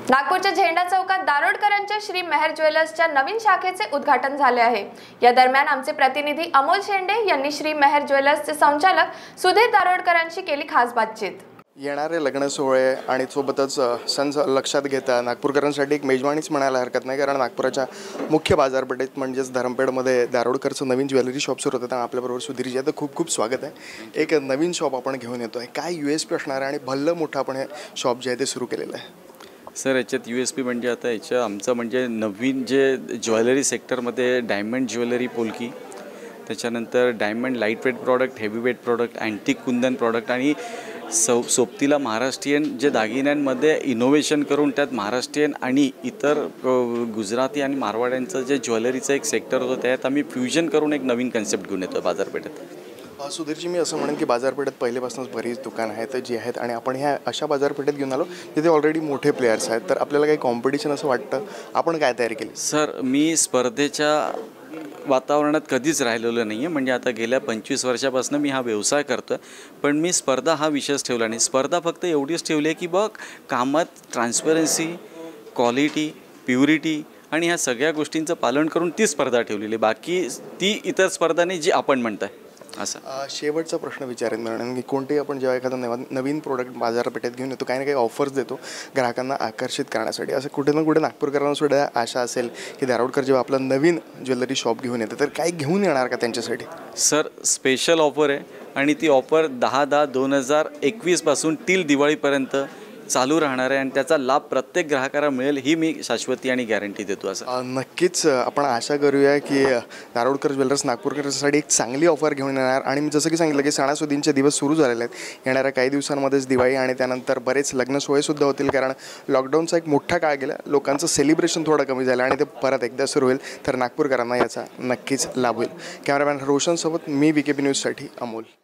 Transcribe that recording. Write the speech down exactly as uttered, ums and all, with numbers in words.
नागपूरच्या झेंडा चौकात दारोडकरांच्या श्री मेहर ज्वेलर्सच्या नवीन शाखेचे उद्घाटन झाले आहे। या दरम्यान आमचे प्रतिनिधी अमोल शेंडे यांनी श्री मेहर ज्वेलर्सचे संचालक सुधीर दारोडकरांशी केली खास बातचीत। येणारे लग्न सोहळे आणि सोबतच सण लक्षात घेता नागपूरकरांसाठी एक मेजवानीच म्हणायला हरकत नाही, कारण नागपुराच्या मुख्य बाजारपेठेत म्हणजेच धरमपेठमध्ये दारोडकरचं नवीन ज्वेलरी शॉप सुरू होतं। आपल्याबरोबर सुधीरजी आहे, तर खूप खूप स्वागत आहे। एक नवीन शॉप आपण घेऊन येतो आहे, काय यू एस पी असणार आहे आणि भल्लं मोठं आपण हे शॉप जे आहे ते सुरू केलेलं आहे? सर, याच्यात यू एस पी म्हणजे आता याच्या आमचं म्हणजे नवीन जे ज्वेलरी सेक्टरमध्ये डायमंड ज्वेलरी पोलकी, त्याच्यानंतर diamond light weight product, heavy weight product, antique kundan product आणि सौ सोबतीला महाराष्ट्रीयन जे दागिन्यांमध्ये इनोव्हेशन करून त्यात महाराष्ट्रीयन आणि इतर गुजराती आणि मारवाड्यांचं जे ज्वेलरीचं एक सेक्टर होतं त्यात आम्ही फ्युजन करून एक नवीन कन्सेप्ट घेऊन येतो बाजारपेठेत। सुधीरजी, मी असं म्हणेन की बाजारपेठेत पहिलेपासूनच बरीच दुकानं आहेत जी आहेत आणि आपण ह्या अशा बाजारपेठेत घेऊन आलो जिथे ऑलरेडी मोठे प्लेयर्स आहेत, तर आपल्याला काही कॉम्पिटिशन असं वाटतं? आपण काय तयारी केली? सर, मी स्पर्धेच्या वातावरणात कधीच राहिलेलं नाही आहे। म्हणजे आता गेल्या पंचवीस वर्षापासून मी हा व्यवसाय करतो आहे, पण मी स्पर्धा हा विषयच ठेवला नाही। स्पर्धा फक्त एवढीच ठेवली आहे की बघ, कामात ट्रान्सपरन्सी, क्वालिटी, प्युरिटी आणि ह्या सगळ्या गोष्टींचं पालन करून ती स्पर्धा ठेवलेली, बाकी ती इतर स्पर्धा नाही जी आपण म्हणताय असं। शेवटचा प्रश्न विचारेन मॅडम की कोणतेही आपण जेव्हा एखादा नवा नवीन प्रोडक्ट बाजारपेठेत घेऊन येतो, काही ना काही ऑफर्स देतो ग्राहकांना आकर्षित करण्यासाठी, असं कुठे ना कुठे नागपूरकरांना सुद्धा आशा असेल की दारोडकर जेव्हा आपलं नवीन ज्वेलरी शॉप घेऊन येतं तर काही घेऊन येणार का त्यांच्यासाठी? सर, स्पेशल ऑफर आहे आणि ती ऑफर दहा दहा दोन हजार एकवीसपासून टिल दिवाळीपर्यंत चालू राहणार आहे आणि त्याचा लाभ प्रत्येक ग्राहकाला मिळेल ही मी शाश्वती आणि गॅरंटी देतो। असं नक्कीच आपण आशा करूया की दारोडकर ज्वेलर्स नागपूरकरांसाठी एक चांगली ऑफर घेऊन येणार। आणि मी जसं की सांगितलं की सणासुदींचे दिवस सुरू झालेले आहेत, येणाऱ्या काही दिवसांमध्येच दिवाळी आणि त्यानंतर बरेच लग्न सोहळेसुद्धा होतील, कारण लॉकडाऊनचा एक मोठा काळ गेला, लोकांचं सेलिब्रेशन थोडं कमी झालं आणि ते परत एकदा सुरू होईल, तर नागपूरकरांना याचा नक्कीच लाभ होईल। कॅमेरामॅन रोशनसोबत मी वी के बी न्यूजसाठी अमोल।